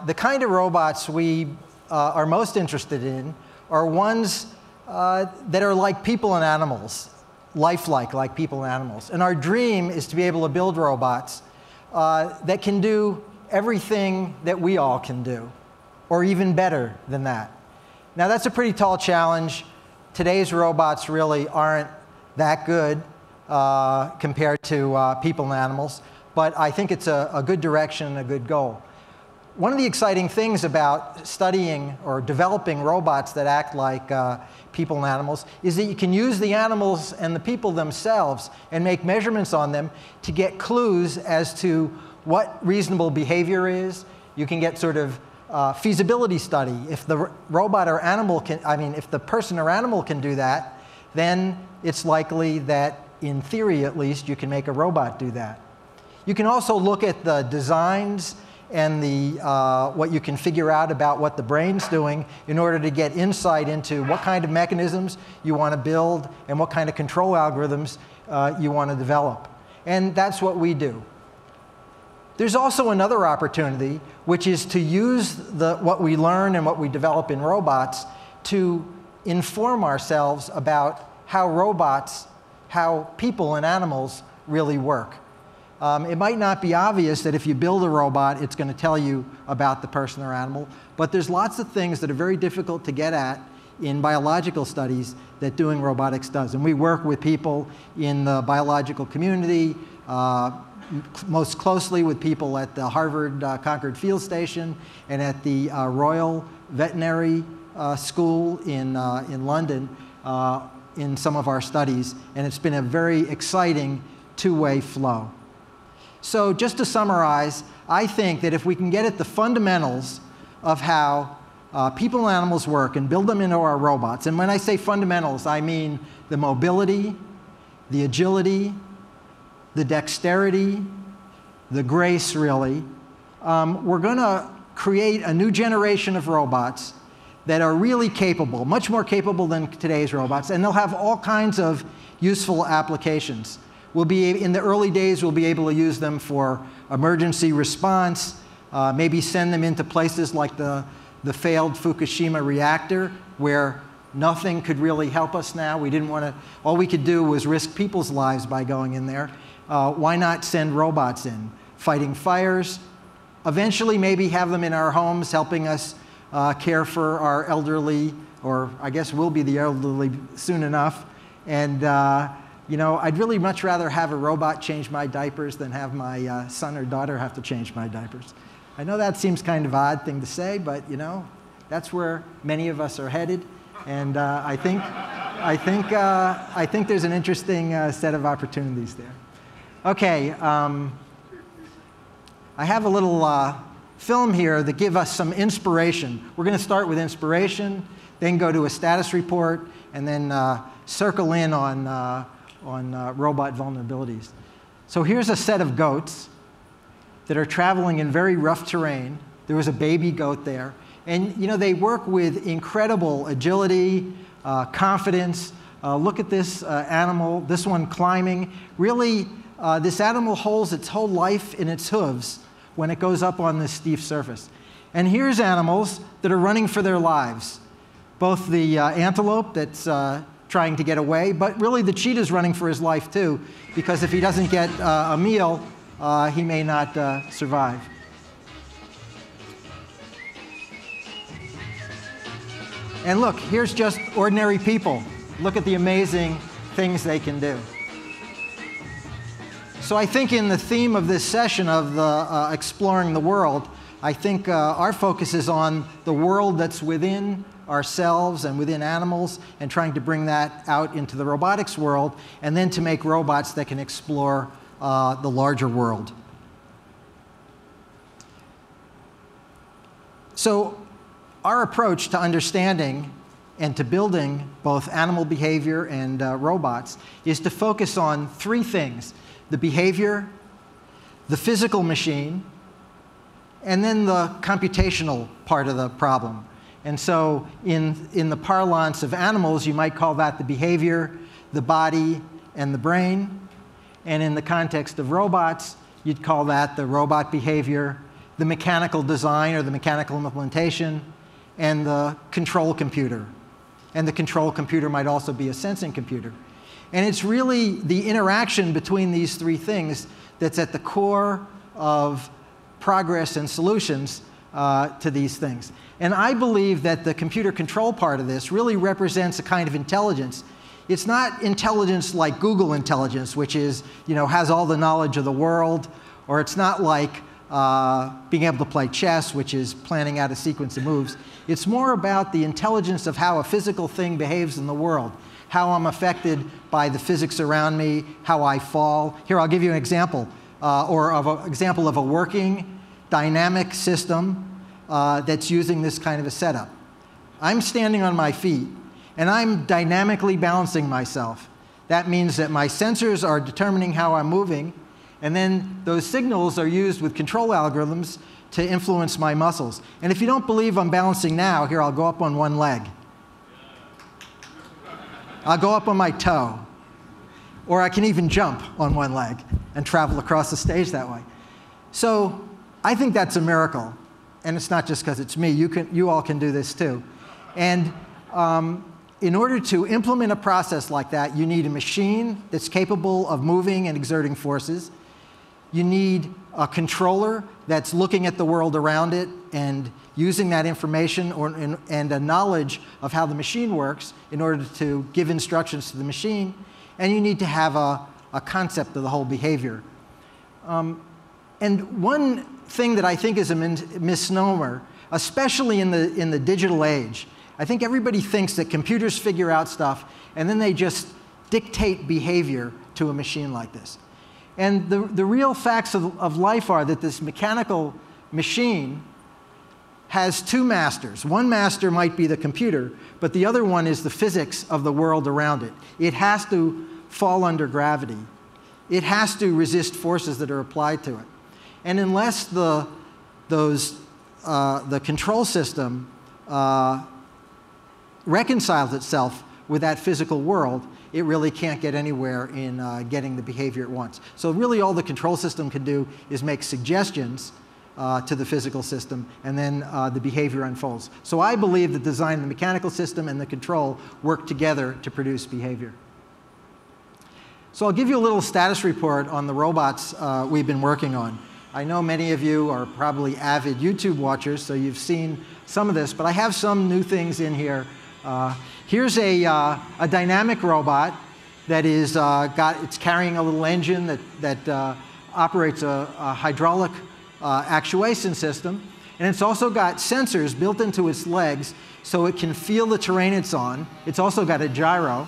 the kind of robots we are most interested in are ones that are like people and animals, lifelike, like people and animals. And our dream is to be able to build robots that can do everything that we all can do, or even better than that. Now, that's a pretty tall challenge. Today's robots really aren't that good compared to people and animals, but I think it's a good direction and a good goal. One of the exciting things about studying or developing robots that act like people and animals is that you can use the animals and the people themselves and make measurements on them to get clues as to what reasonable behavior is. You can get sort of feasibility study. If the robot or animal can, if the person or animal can do that, then it's likely that, in theory at least, you can make a robot do that. You can also look at the designs and what you can figure out about what the brain's doing in order to get insight into what kind of mechanisms you want to build and what kind of control algorithms you want to develop. And that's what we do. There's also another opportunity, which is to use what we learn and what we develop in robots to inform ourselves about how people and animals really work. It might not be obvious that if you build a robot, it's going to tell you about the person or animal, but there's lots of things that are very difficult to get at in biological studies that doing robotics does. And we work with people in the biological community, most closely with people at the Harvard Concord Field Station and at the Royal Veterinary School in London in some of our studies. And it's been a very exciting two-way flow. So just to summarize, I think that if we can get at the fundamentals of how people and animals work and build them into our robots, and when I say fundamentals, I mean the mobility, the agility, the dexterity, the grace, really, we're going to create a new generation of robots that are really capable, much more capable than today's robots, and they'll have all kinds of useful applications. In the early days, we'll be able to use them for emergency response, maybe send them into places like the failed Fukushima reactor, where nothing could really help us now. We didn't want to, all we could do was risk people's lives by going in there. Why not send robots in? Fighting fires, eventually maybe have them in our homes helping us care for our elderly, or I guess we'll be the elderly soon enough. And you know, I'd really much rather have a robot change my diapers than have my son or daughter have to change my diapers. I know that seems kind of an odd thing to say, but you know, that's where many of us are headed. And I think there's an interesting set of opportunities there. Okay, I have a little film here that give us some inspiration. We're going to start with inspiration, then go to a status report, and then circle in on robot vulnerabilities. So here's a set of goats that are traveling in very rough terrain. There was a baby goat there. And you know, they work with incredible agility, confidence. Look at this animal, this one climbing. Really, this animal holds its whole life in its hooves when it goes up on this steep surface. And here's animals that are running for their lives. Both the antelope that's trying to get away, but really the cheetah's running for his life too, because if he doesn't get a meal, he may not survive. And look, here's just ordinary people. Look at the amazing things they can do. So I think in the theme of this session of exploring the world, I think our focus is on the world that's within ourselves and within animals, and trying to bring that out into the robotics world, and then to make robots that can explore the larger world. So our approach to understanding and to building both animal behavior and robots is to focus on three things: the behavior, the physical machine, and then the computational part of the problem. And so in the parlance of animals, you might call that the behavior, the body, and the brain. And in the context of robots, you'd call that the robot behavior, the mechanical design or the mechanical implementation, and the control computer. And the control computer might also be a sensing computer. And it's really the interaction between these three things that's at the core of progress and solutions to these things. And I believe that the computer control part of this really represents a kind of intelligence. It's not intelligence like Google intelligence, which is, has all the knowledge of the world, or it's not like being able to play chess, which is planning out a sequence of moves. It's more about the intelligence of how a physical thing behaves in the world, how I'm affected by the physics around me, how I fall. Here, I'll give you an example, example of a working dynamic system that's using this kind of a setup. I'm standing on my feet, and I'm dynamically balancing myself. That means that my sensors are determining how I'm moving, and then those signals are used with control algorithms to influence my muscles. And if you don't believe I'm balancing now, here, I'll go up on one leg. I'll go up on my toe. Or I can even jump on one leg and travel across the stage that way. So I think that's a miracle. And it's not just because it's me. You all can do this too. And in order to implement a process like that, you need a machine that's capable of moving and exerting forces. You need a controller that's looking at the world around it and using that information and a knowledge of how the machine works in order to give instructions to the machine. And you need to have a concept of the whole behavior. And one thing that I think is a misnomer, especially in the digital age, I think everybody thinks that computers figure out stuff and then they just dictate behavior to a machine like this. And the real facts of life are that this mechanical machine has two masters. One master might be the computer, but the other one is the physics of the world around it. It has to fall under gravity. It has to resist forces that are applied to it. And unless the control system reconciles itself with that physical world, it really can't get anywhere in getting the behavior it wants. So really all the control system can do is make suggestions to the physical system, and then the behavior unfolds. So I believe the design of the mechanical system and the control work together to produce behavior. So I'll give you a little status report on the robots we've been working on. I know many of you are probably avid YouTube watchers, so you've seen some of this, but I have some new things in here. Here's a dynamic robot that is it's carrying a little engine that operates a hydraulic actuation system, and it's also got sensors built into its legs so it can feel the terrain it's on. It's also got a gyro,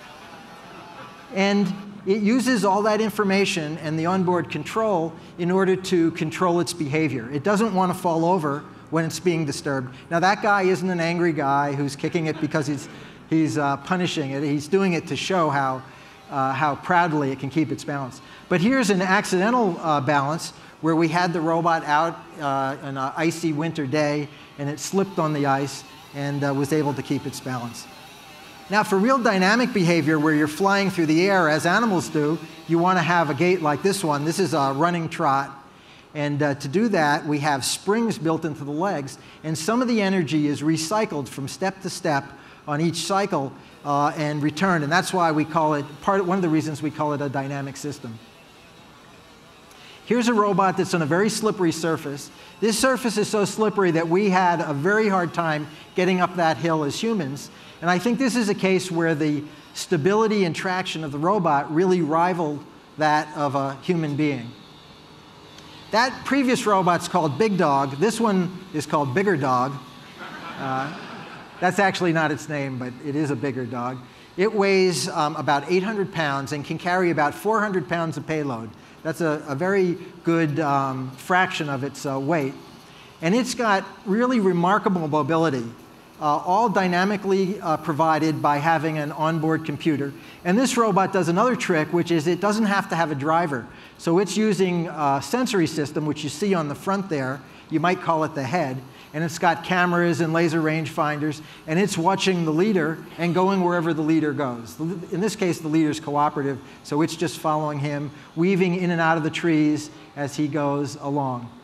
and it uses all that information and the onboard control in order to control its behavior. It doesn't want to fall over when it's being disturbed. Now that guy isn't an angry guy who's kicking it because he's punishing it. He's doing it to show how proudly it can keep its balance. But here's an accidental balance where we had the robot out on an icy winter day, and it slipped on the ice and was able to keep its balance. Now for real dynamic behavior where you're flying through the air as animals do, you want to have a gait like this one. This is a running trot. And to do that, we have springs built into the legs, and some of the energy is recycled from step to step on each cycle and returned. And that's why we call it, one of the reasons we call it a dynamic system. Here's a robot that's on a very slippery surface. This surface is so slippery that we had a very hard time getting up that hill as humans. And I think this is a case where the stability and traction of the robot really rivaled that of a human being. That previous robot's called Big Dog. This one is called Bigger Dog. That's actually not its name, but it is a bigger dog. It weighs about 800 pounds and can carry about 400 pounds of payload. That's a very good fraction of its weight. And it's got really remarkable mobility, all dynamically provided by having an onboard computer. And this robot does another trick, which is it doesn't have to have a driver. So it's using a sensory system, which you see on the front there. You might call it the head. And it's got cameras and laser rangefinders, and it's watching the leader and going wherever the leader goes. In this case, the leader's cooperative, so it's just following him, weaving in and out of the trees as he goes along.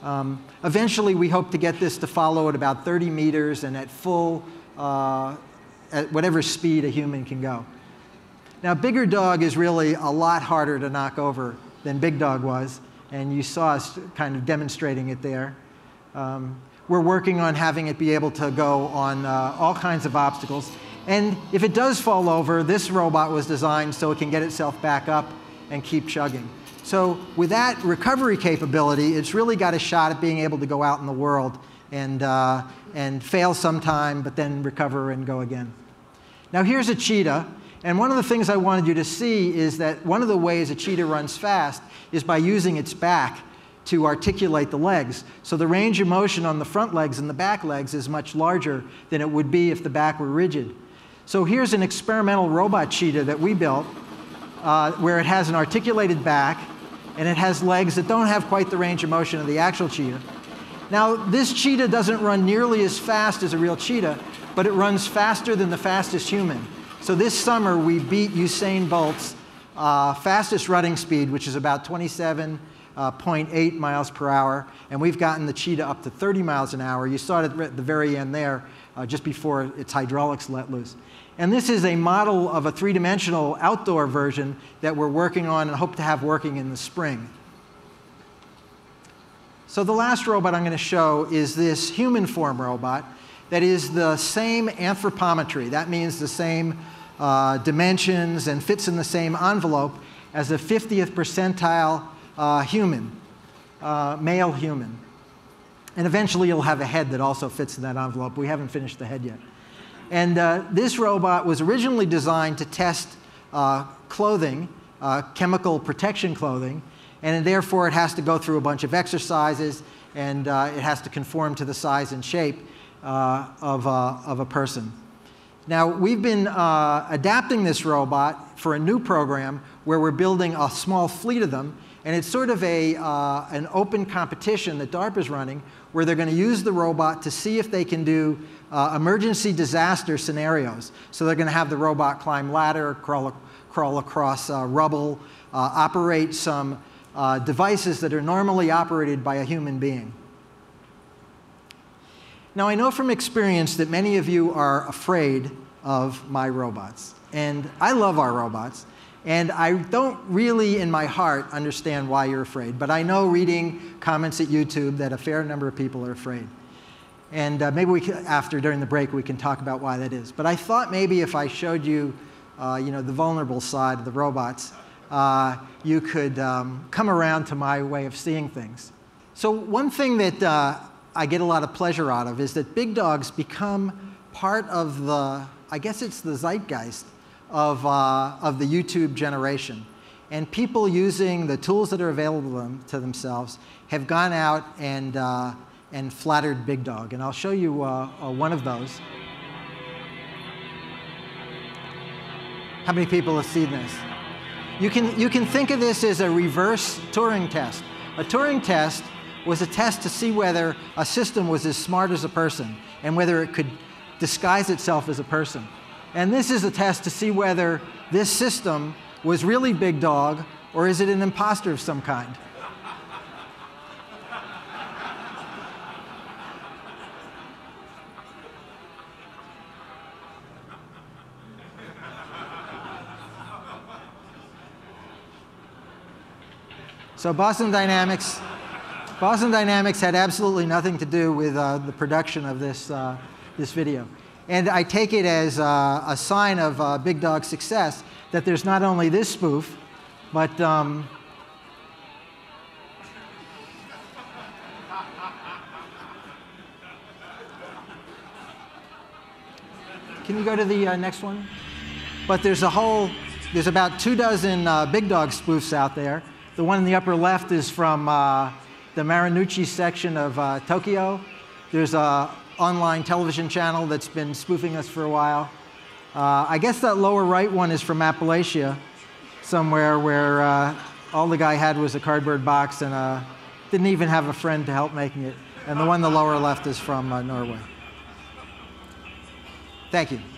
Eventually, we hope to get this to follow at about 30 meters and at full, at whatever speed a human can go. Now, bigger Dawg is really a lot harder to knock over than Big Dawg was, and you saw us kind of demonstrating it there. We're working on having it be able to go on all kinds of obstacles. And if it does fall over, this robot was designed so it can get itself back up and keep chugging. So with that recovery capability, it's really got a shot at being able to go out in the world and fail sometime, but then recover and go again. Now here's a cheetah. And one of the things I wanted you to see is that one of the ways a cheetah runs fast is by using its back to articulate the legs. So the range of motion on the front legs and the back legs is much larger than it would be if the back were rigid. So here's an experimental robot cheetah that we built where it has an articulated back and it has legs that don't have quite the range of motion of the actual cheetah. Now, this cheetah doesn't run nearly as fast as a real cheetah, but it runs faster than the fastest human. So this summer, we beat Usain Bolt's fastest running speed, which is about 27.8 miles per hour, and we've gotten the cheetah up to 30 miles an hour. You saw it at the very end there, just before its hydraulics let loose. And this is a model of a three-dimensional outdoor version that we're working on and hope to have working in the spring. So the last robot I'm going to show is this human form robot that is the same anthropometry. That means the same dimensions and fits in the same envelope as a 50th percentile human, male human. And eventually you'll have a head that also fits in that envelope. We haven't finished the head yet. And this robot was originally designed to test clothing, chemical protection clothing, and therefore it has to go through a bunch of exercises, and it has to conform to the size and shape of a person. Now, we've been adapting this robot for a new program where we're building a small fleet of them, and it's sort of an open competition that DARPA is running where they're going to use the robot to see if they can do emergency disaster scenarios. So they're going to have the robot climb ladder, crawl across rubble, operate some devices that are normally operated by a human being. Now, I know from experience that many of you are afraid of my robots. And I love our robots. And I don't really, in my heart, understand why you're afraid. But I know, reading comments at YouTube, that a fair number of people are afraid. And maybe we can, during the break, we can talk about why that is. But I thought maybe if I showed you, the vulnerable side of the robots, you could come around to my way of seeing things. So one thing that I get a lot of pleasure out of is that big dogs become part of the, I guess it's the zeitgeist of the YouTube generation. And people using the tools that are available to themselves have gone out and flattered Big Dawg. And I'll show you one of those. How many people have seen this? You can think of this as a reverse Turing test. A Turing test was a test to see whether a system was as smart as a person and whether it could disguise itself as a person. And this is a test to see whether this system was really Big Dawg or is it an imposter of some kind. So Boston Dynamics had absolutely nothing to do with the production of this video. And I take it as a sign of Big Dawg's success that there's not only this spoof, but can you go to the next one? But there's about 24 Big Dawg spoofs out there. The one in the upper left is from the Marunouchi section of Tokyo. There's an online television channel that's been spoofing us for a while. I guess that lower right one is from Appalachia, somewhere where all the guy had was a cardboard box and didn't even have a friend to help making it. And the one in the lower left is from Norway. Thank you.